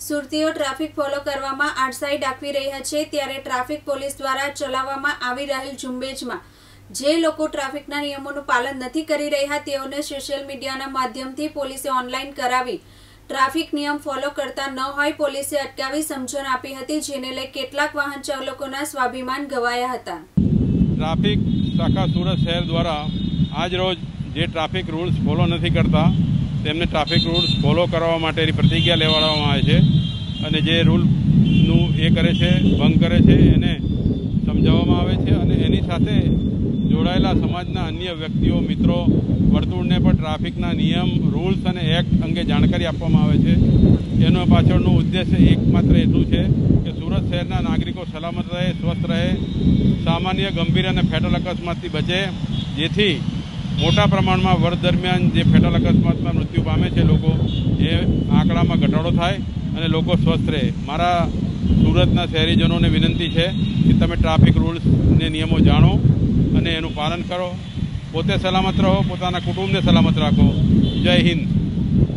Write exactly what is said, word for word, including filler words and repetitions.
સુરતીઓ traffic follow કરવામાં આડસાઈ દાખવી રહ્યા છે ત્યારે ટ્રાફિક પોલીસ દ્વારા ચલાવવામાં આવી રહેલ ઝુંબેશમાં જે લોકો ટ્રાફિકના નિયમોનું પાલન નથી કરી રહ્યા તેઓને સોશિયલ મીડિયાના માધ્યમથી પોલીસે ઓનલાઈન કરાવી ટ્રાફિક નિયમ ફોલો કરતા ન હોય પોલીસે અટકાવી સમજણ આપી હતી, જેને લઈ કેટલાક વાહન ચાલકોના સ્વાભિમાન ગવાયા હતા। ટ્રાફિક શાખા સુરત શહેર દ્વારા આજ રોજ જે ટ્રાફિક રૂલ્સ ફોલો નથી કરતા તેમને ટ્રાફિક રૂલ્સ ફોલો કરવા માટેની પ્રતિજ્ઞા લેવડાવવામાં આવે છે અને જે રૂલનું એ કરે છે ભંગ કરે છે એને સમજાવવામાં આવે છે અને એની સાથે જોડાયેલા સમાજના અન્ય વ્યક્તિઓ મિત્રો વર્તુળને પણ ટ્રાફિકના નિયમ રૂલ્સ અને એક્ટ અંગે જાણકારી આપવામાં આવે છે। એનો પાછળનો ઉદ્દેશ્ય એકમાત્ર એટલું છે કે સુરત શહેરના નાગરિકો સલામત રહે, સ્વસ્થ રહે, સામાન્ય ગંભીર અને ફેટલ અકસ્માતથી બચે, જેથી મોટા પ્રમાણમાં વર્ષ દરમિયાન જે ફેટલ અકસ્માતમાં મૃત્યુ પામે છે લોકો એ આંકડામાં ઘટાડો થાય અને લોકો સ્વસ્થ રહે। મારા સુરતના શહેરીજનોને વિનંતી છે કે તમે ટ્રાફિક રૂલ્સને નિયમો જાણો અને એનું પાલન કરો, પોતે સલામત રહો, પોતાના કુટુંબને સલામત રાખો। જય હિન્દ।